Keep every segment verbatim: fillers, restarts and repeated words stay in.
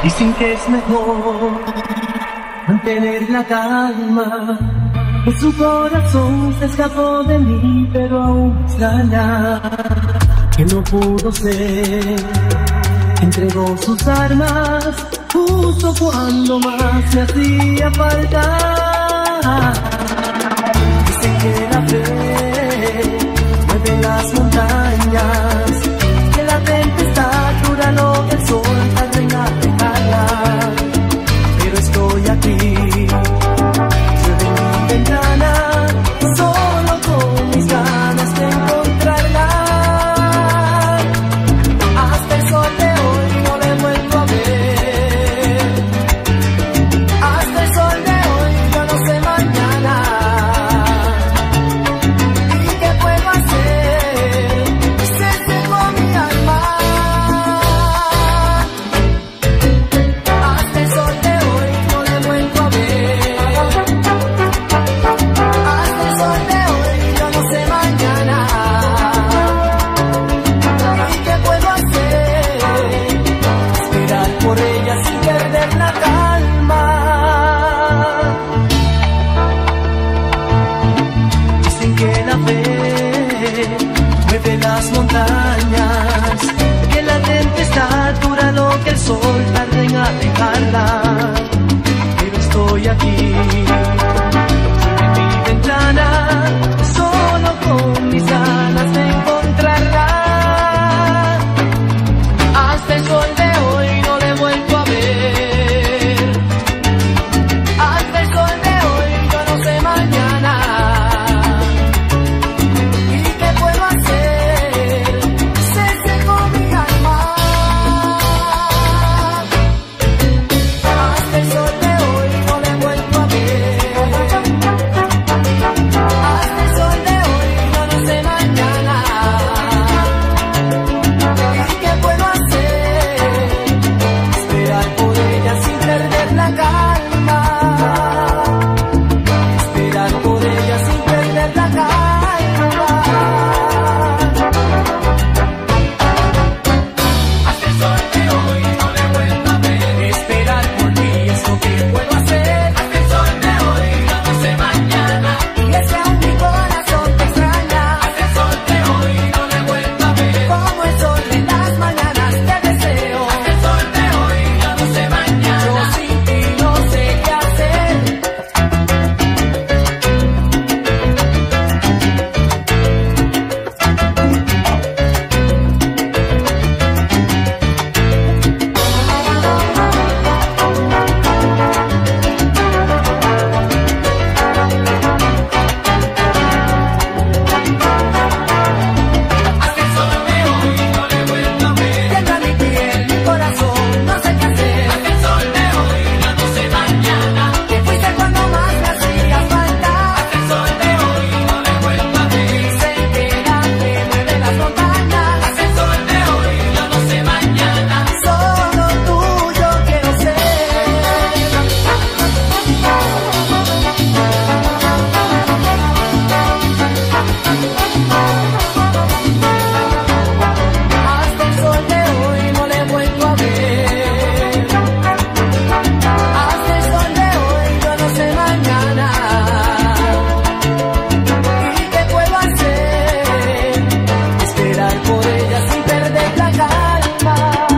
Dicen que es mejor mantener la calma, que su corazón se escapó de mí, pero aún extraña que no pudo ser. Entregó sus armas justo cuando más me hacía falta. Dicen que la fe mueve las montañas, que la tempestad dura lo que el sol tarda en alejarla. Pero estoy aquí, desde mi ventana, solo con mis ganas de encontrarla. Hasta el sol de hoy no le he vuelto a ver. Hasta el sol de hoy yo no sé mañana. ¿Y qué puedo hacer? Se secó mi alma. Hasta el sol de hoy no le he vuelto a ver. Hasta el sol de hoy yo no sé mañana. ¿Y qué puedo hacer? Esperar por ella sin perder la calma. Dicen que la fe mueve las montañas, que la tempestad dura lo que el sol tarda en alejarla. Pero estoy aquí, en mi ventana, solo con mis ganas de encontrarla. Hasta el sol de hoy no le he vuelto a ver. Hasta el sol de hoy yo no sé mañana. ¿Y qué puedo hacer? Se secó mi alma. Hasta el sol de hoy no le he vuelto a ver. Hasta el sol de hoy yo no sé mañana. ¿Y qué puedo hacer? Esperar por ella sin perder la calma. Esperar por ella sin perder la calma. Hasta el sol de hoy no le he vuelto a ver. Esperar por ti es lo que puedo hacer. Hasta el sol de hoy yo no sé mañana. Y ese aún mi corazón te extraña. Hasta el sol de hoy no le he vuelto a ver. Como el sol en las mañanas te deseo. Hasta el sol de hoy yo no sé mañana. Yo sin ti no sé qué hacer. Hasta el sol de hoy no le he vuelto a ver. Tiembla mi piel, mi corazón, no sé qué hacer. Hasta el sol de hoy yo no sé mañana. Que fuiste cuando más me hacía falta. Hasta el sol de hoy no le he vuelto a ver. Dicen que la fe mueve las montañas. Hasta el sol de hoy yo no sé mañana. Solo tuyo quiero ser. Hasta el sol de hoy no le he vuelto a ver. Hasta el sol de hoy yo no sé mañana. ¿Y qué puedo hacer? Esperar por ella sin perder la calma.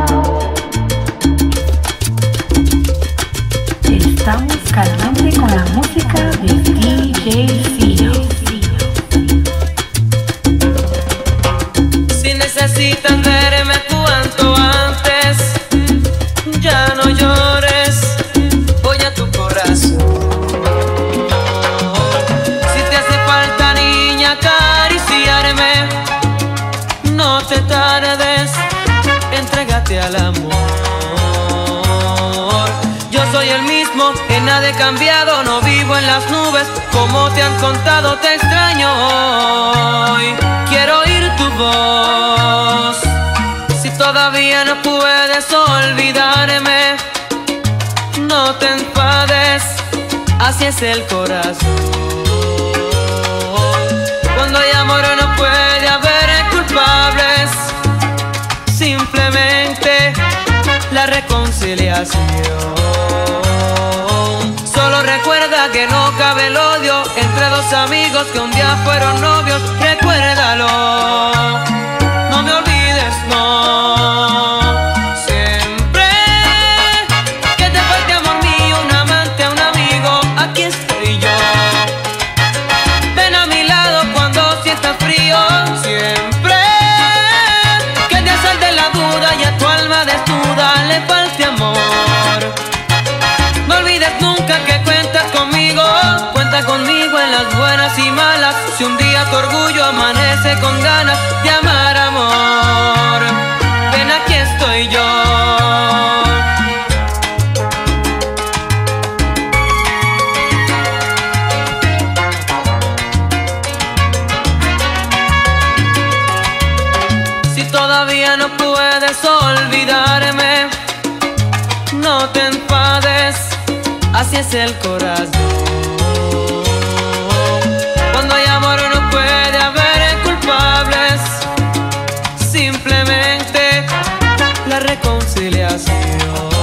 Estamos caliente con la música de D J Ciro. Si necesitas verme cuanto antes, ya no llores, voy a tu corazón. Si te hace falta, niña, acariciarme, no te tardes, entrégate al amor. Yo soy el mismo, en nada he cambiado, no vivo en las nubes, como te han contado, te extraño hoy. Quiero oír tu voz. Si todavía no puedes olvidarme, no te enfades, así es el corazón. Cuando hay amor no puede haber culpables, simplemente la la reconciliación. Solo recuerda que no cabe el odio entre dos amigos que un día fueron novios. Recuérdalo, no me olvides, no. Siempre que te falte amor mío, un amante, un amigo, aquí estoy yo. Ven a mi lado cuando sientas frío. Siempre que te asalte la duda y a tu alma desnuda le falte amor. No olvides nunca que cuentas conmigo. Cuenta conmigo en las buenas y malas. Si un día tu orgullo amanece con ganas de amar, amor, ven, aquí estoy yo. Si todavía no puedes olvidarme, no te enfades, así es el corazón. Cuando hay amor no puede haber culpables, simplemente la reconciliación.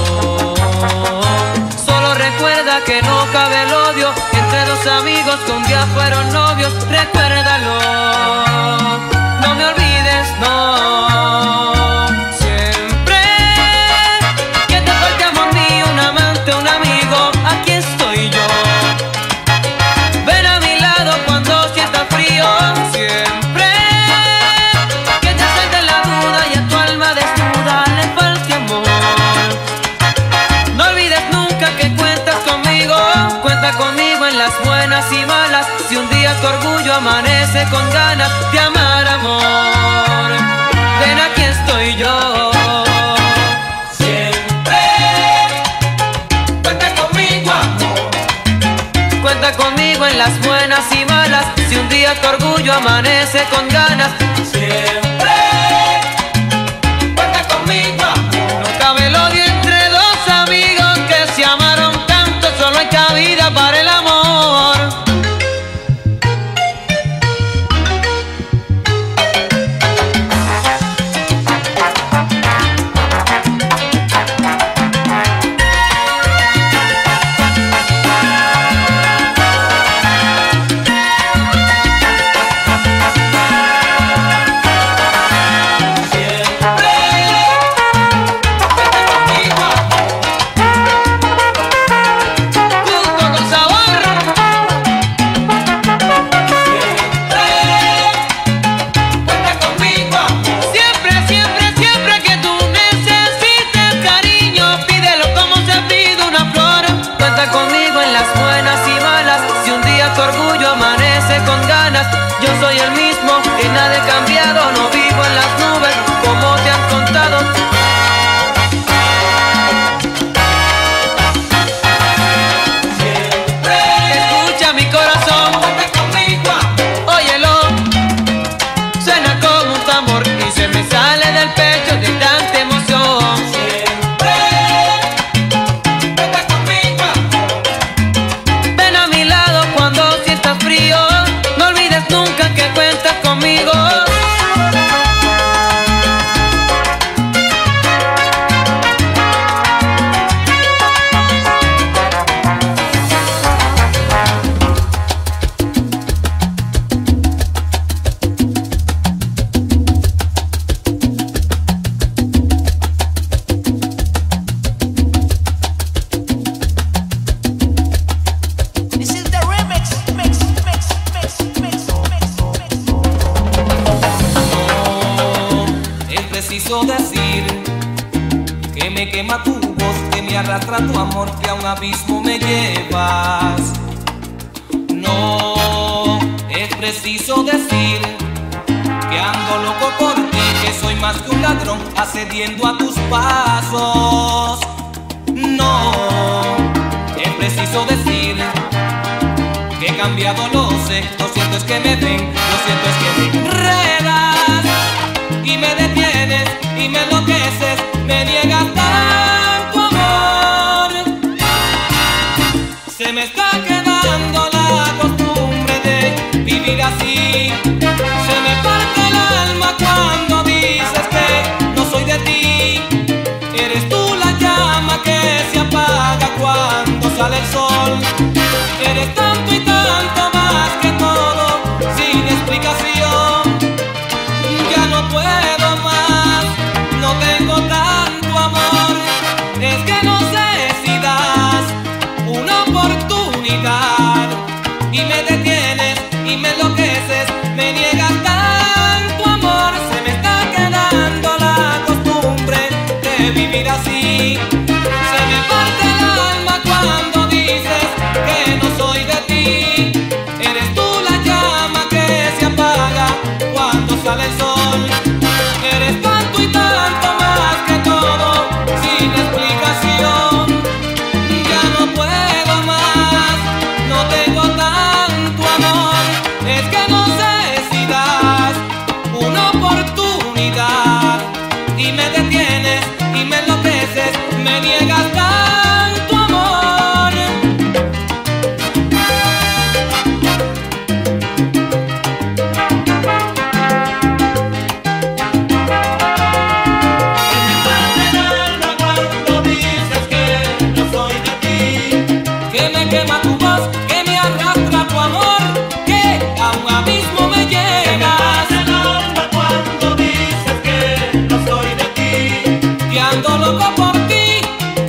Solo recuerda que no cabe el odio entre dos amigos que un día fueron novios. Recuérdalo, no me olvides, no. Siempre que te falte amor mío, un amante, un amigo, aquí estoy yo. Ven a mi lado cuando sientas frío. Siempre que te asalte la duda y a tu alma desnuda le falte amor. No olvides nunca que cuentas conmigo. Cuenta conmigo en las buenas y malas. Si un día tu orgullo amanece con ganas de amar, amor, ven, aquí estoy yo. Siempre cuenta conmigo, amor. Cuenta conmigo en las buenas y malas. Si un día tu orgullo amanece con ganas, Siempre cuenta conmigo, amor. no cabe el odio entre dos amigos que se amaron tanto. Solo hay cabida para el amor. Junto con sabor. Cuenta conmigo, amor. Siempre, siempre, siempre que tú necesites cariño, pídelo como se pide una flor. Cuenta conmigo en las buenas y malas. Si un día tu orgullo amanece con ganas, yo soy el mismo y nada he cambiado. No vivo en las nubes como te han contado. Escucha mi corazón, Cuenta conmigo, amor. óyelo. Suena como un tambor y se me sale del pecho de tanta emoción. Siempre cuenta conmigo, amor. Ven a mi lado cuando sientas frío. No olvides nunca que cuentas conmigo. This is the remix, mix, mix, mix, mix, mix, mix. Es preciso decir que me quema tu voz, que me arrastra tu amor, que a un abismo me llevas. No, es preciso decir que ando loco por ti, que soy más que un ladrón accediendo a tus pasos. No, es preciso decir que he cambiado, lo sé. Lo cierto es que me ven, lo cierto es que me enredas y me detienes y me enloqueces, me niegas tanto amor. Se me está quedando la costumbre de vivir así. Se me parte el alma cuando dices que no soy de ti. Eres tú la el sol. Eres tanto y tanto más que todo, sin explicación. Ya no puedo más, no tengo tanto amor. Es que no sé si das una oportunidad y me detienes y me enloqueces, me niegas tanto amor. Se me está quedando la costumbre de vivir así. Se me parte el alma cuando dices que no soy de ti. Eres tú la llama que se apaga cuando sale el sol. Eres tanto y tanto más que todo, sin explicación. Ya no puedo más, no tengo tanto amor. Es que no sé si das una oportunidad y me detienes y me enloqueces, me niegas tanto amor. Cuando dices que no soy de ti, Que me quema tu voz, que me arrastra tu amor, que a un abismo me llegas. el alma cuando dices que no soy de ti, Que ando loco por ti,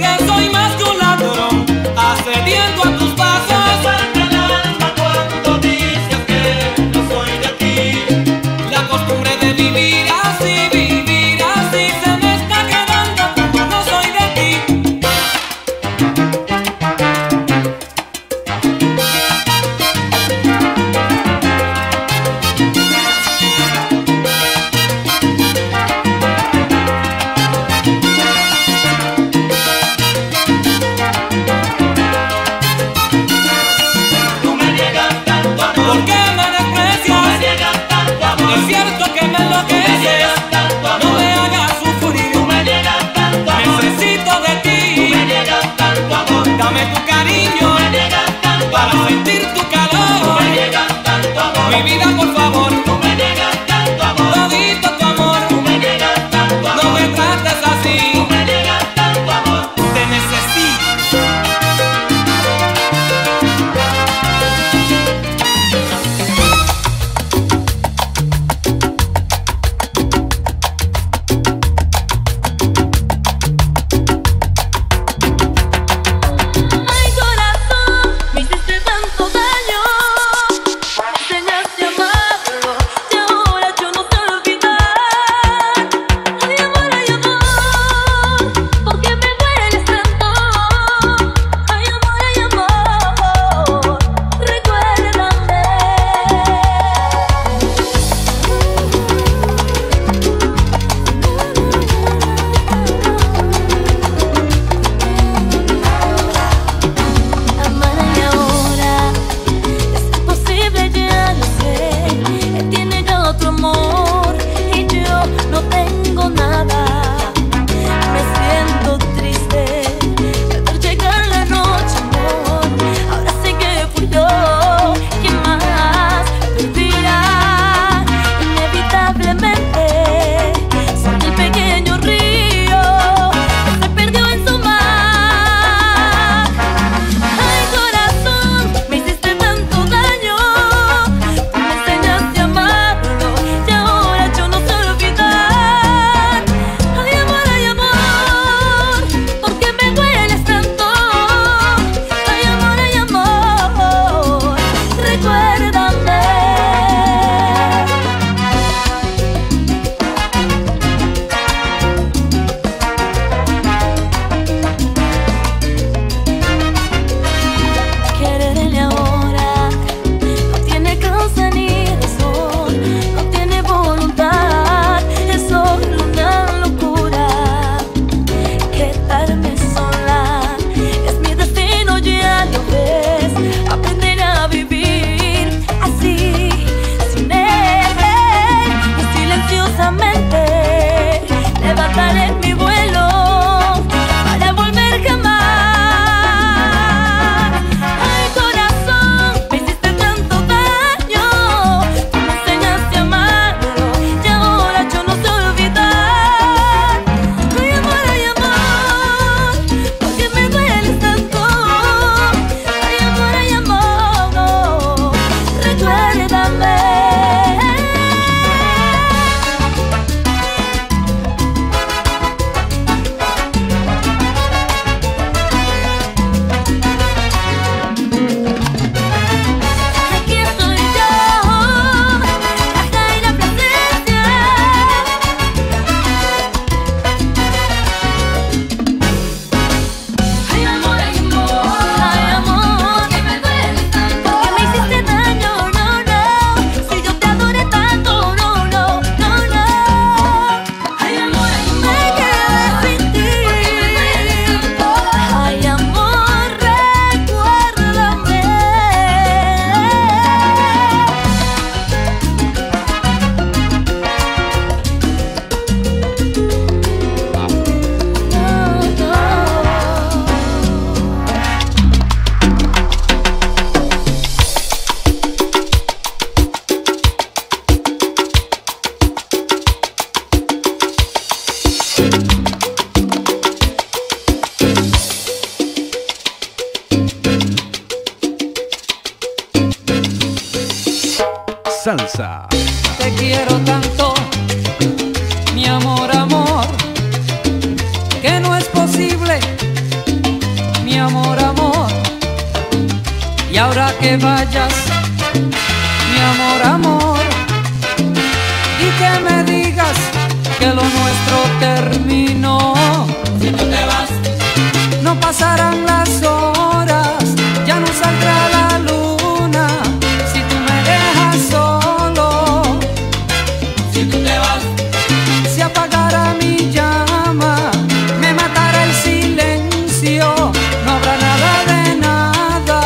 salsa. Te quiero tanto, mi amor, amor, que no es posible, mi amor, amor. Y ahora que vayas, mi amor, amor, y que me digas que lo nuestro terminó. Si tú te vas, no pasarán las horas, ya no saldrá la luna si tú me dejas solo. si tú te vas, Se apagará mi llama, me matará el silencio, no habrá nada de nada.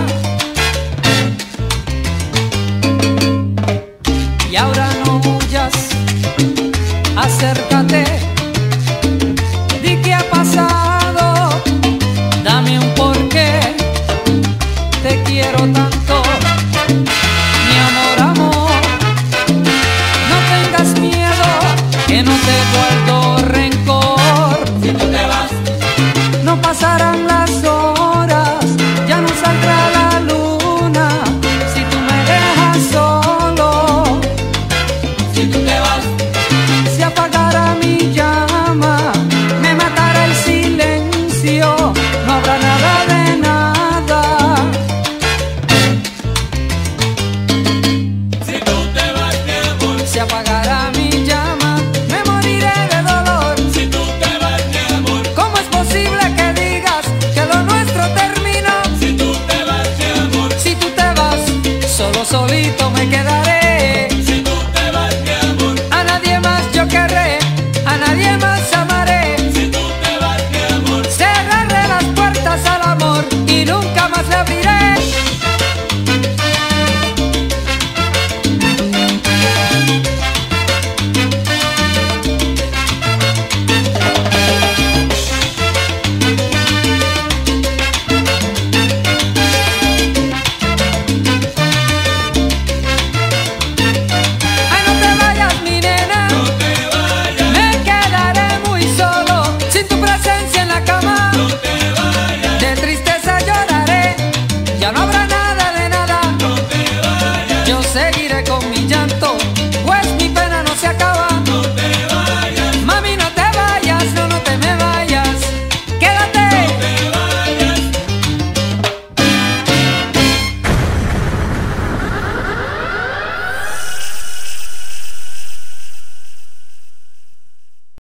Y ahora no huyas, acércate, di qué ha pasado, dame un porqué, te quiero tanto, mi amor, amor. No tengas miedo, que no te guardo rencor. si tú te vas, No pasarán